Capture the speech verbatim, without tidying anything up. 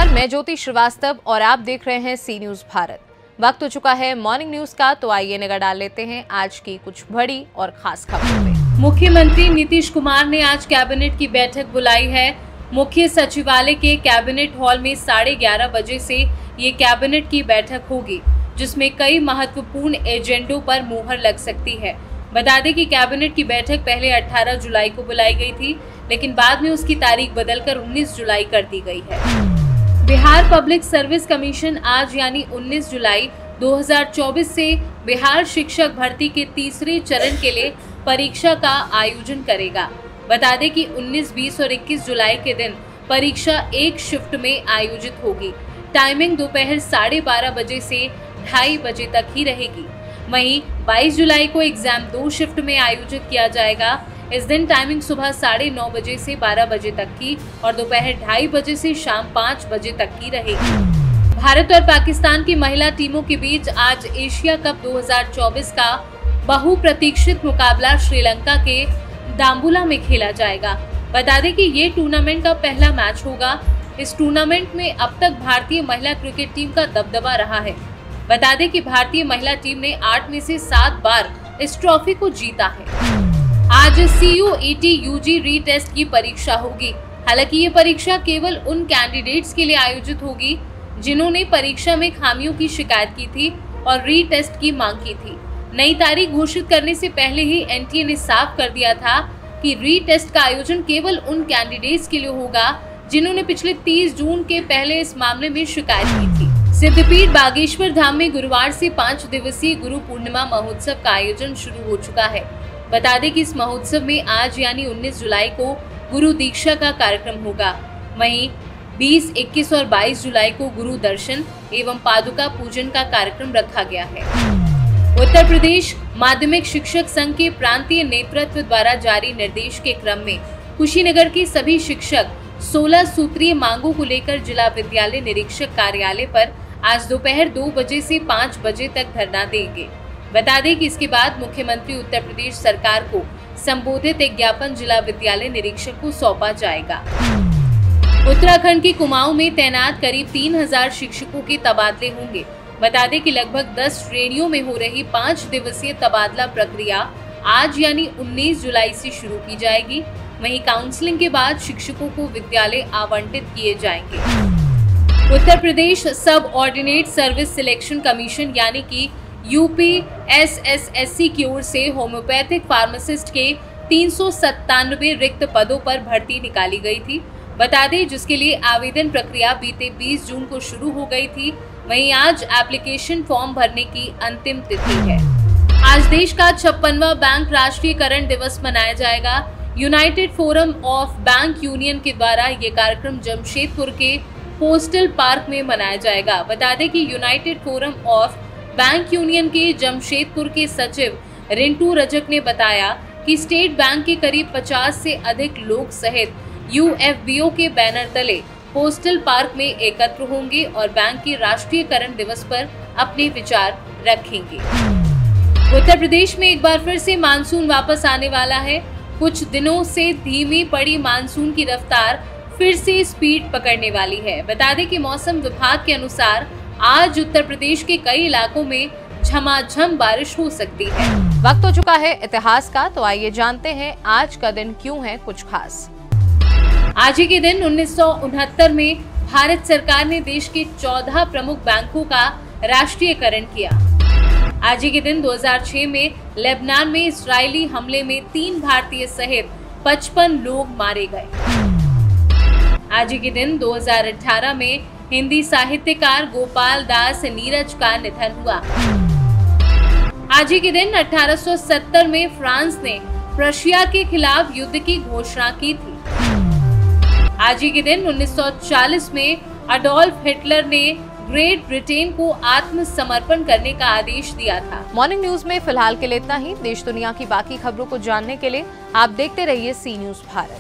नमस्कार, मैं ज्योति श्रीवास्तव और आप देख रहे हैं सी न्यूज भारत। वक्त हो चुका है मॉर्निंग न्यूज का, तो आइए नजर डाल लेते हैं आज की कुछ बड़ी और खास खबरों पे। मुख्यमंत्री नीतीश कुमार ने आज कैबिनेट की बैठक बुलाई है। मुख्य सचिवालय के कैबिनेट हॉल में साढ़े ग्यारह बजे से ये कैबिनेट की बैठक होगी, जिसमें कई महत्वपूर्ण एजेंडों पर मुहर लग सकती है। बता दें कि कैबिनेट की बैठक पहले अठारह जुलाई को बुलाई गई थी, लेकिन बाद में उसकी तारीख बदलकर उन्नीस जुलाई कर दी गई है। बिहार पब्लिक सर्विस कमीशन आज यानी उन्नीस जुलाई दो हज़ार चौबीस से बिहार शिक्षक भर्ती के तीसरे चरण के लिए परीक्षा का आयोजन करेगा। बता दें कि उन्नीस, बीस और इक्कीस जुलाई के दिन परीक्षा एक शिफ्ट में आयोजित होगी। टाइमिंग दोपहर साढ़े बारह बजे से ढाई बजे तक ही रहेगी। वहीं बाईस जुलाई को एग्जाम दो शिफ्ट में आयोजित किया जाएगा। इस दिन टाइमिंग सुबह साढ़े नौ बजे से बारह बजे तक की और दोपहर ढाई बजे से शाम पाँच बजे तक की रहेगी। भारत और पाकिस्तान की महिला टीमों के बीच आज एशिया कप दो हज़ार चौबीस का बहुप्रतीक्षित मुकाबला श्रीलंका के दाम्बुला में खेला जाएगा। बता दें कि ये टूर्नामेंट का पहला मैच होगा। इस टूर्नामेंट में अब तक भारतीय महिला क्रिकेट टीम का दबदबा रहा है। बता दें कि भारतीय महिला टीम ने आठ में से सात बार इस ट्रॉफी को जीता है। आज C U E T U G retest की परीक्षा होगी। हालांकि ये परीक्षा केवल उन कैंडिडेट्स के लिए आयोजित होगी जिन्होंने परीक्षा में खामियों की शिकायत की थी और री टेस्ट की मांग की थी। नई तारीख घोषित करने से पहले ही एन टी ए ने साफ कर दिया था कि री टेस्ट का आयोजन केवल उन कैंडिडेट्स के लिए होगा जिन्होंने पिछले तीस जून के पहले इस मामले में शिकायत की थी। सिद्धपीठ बागेश्वर धाम में गुरुवार से पाँच दिवसीय गुरु पूर्णिमा महोत्सव का आयोजन शुरू हो चुका है। बता दें कि इस महोत्सव में आज यानी उन्नीस जुलाई को गुरु दीक्षा का कार्यक्रम होगा। वहीं बीस, इक्कीस और बाईस जुलाई को गुरु दर्शन एवं पादुका पूजन का कार्यक्रम रखा गया है। उत्तर प्रदेश माध्यमिक शिक्षक संघ के प्रांतीय नेतृत्व द्वारा जारी निर्देश के क्रम में कुशीनगर के सभी शिक्षक सोलह सूत्रीय मांगों को लेकर जिला विद्यालय निरीक्षक कार्यालय पर आज दोपहर दो बजे से पाँच बजे तक धरना देंगे। बता दें कि इसके बाद मुख्यमंत्री उत्तर प्रदेश सरकार को संबोधित एक ज्ञापन जिला विद्यालय निरीक्षक को सौंपा जाएगा। उत्तराखंड के कुमाऊं में तैनात करीब तीन हजार शिक्षकों के तबादले होंगे। बता दें कि लगभग दस श्रेणियों में हो रही पाँच दिवसीय तबादला प्रक्रिया आज यानी उन्नीस जुलाई से शुरू की जाएगी। वहीं काउंसलिंग के बाद शिक्षकों को विद्यालय आवंटित किए जाएंगे। उत्तर प्रदेश सब ऑर्डिनेट सर्विस सिलेक्शन कमीशन यानी कि U P S S S C की ओर से होम्योपैथिक फार्मासिस्ट के तीन सौ सत्तानवे रिक्त पदों पर भर्ती निकाली गई थी। बता दें जिसके लिए आवेदन प्रक्रिया बीते बीस जून को शुरू हो गई थी। वहीं आज एप्लीकेशन फॉर्म भरने की अंतिम तिथि है। आज देश का छप्पनवां बैंक राष्ट्रीयकरण दिवस मनाया जाएगा। United Forum of Bank Union के द्वारा ये कार्यक्रम जमशेदपुर के पोस्टल पार्क में मनाया जाएगा। बता दें कि United Forum of Bank Union के जमशेदपुर के सचिव रिंटू रजक ने बताया कि स्टेट बैंक के करीब पचास से अधिक लोग सहित यू एफ बी ओ के बैनर तले पोस्टल पार्क में एकत्र होंगे और बैंक के राष्ट्रीयकरण दिवस पर अपने विचार रखेंगे। उत्तर प्रदेश में एक बार फिर से मानसून वापस आने वाला है। कुछ दिनों से धीमी पड़ी मानसून की रफ्तार फिर से स्पीड पकड़ने वाली है। बता दें कि मौसम विभाग के अनुसार आज उत्तर प्रदेश के कई इलाकों में झमाझम बारिश हो सकती है। वक्त हो चुका है इतिहास का, तो आइए जानते हैं आज का दिन क्यों है कुछ खास। आज ही के दिन उन्नीस सौ उनहत्तर में भारत सरकार ने देश के चौदह प्रमुख बैंकों का राष्ट्रीयकरण किया। आज ही के दिन दो हज़ार छह में लेबनान में इजरायली हमले में तीन भारतीय सहित पचपन लोग मारे गए। आज ही के दिन दो हज़ार अठारह में हिंदी साहित्यकार गोपाल दास नीरज का निधन हुआ। आज ही के दिन अठारह सौ सत्तर में फ्रांस ने रशिया के खिलाफ युद्ध की घोषणा की थी। आज ही के दिन उन्नीस सौ चालीस में अडोल्फ हिटलर ने ग्रेट ब्रिटेन को आत्मसमर्पण करने का आदेश दिया था। मॉर्निंग न्यूज में फिलहाल के लिए इतना ही। देश दुनिया की बाकी खबरों को जानने के लिए आप देखते रहिए सी न्यूज भारत।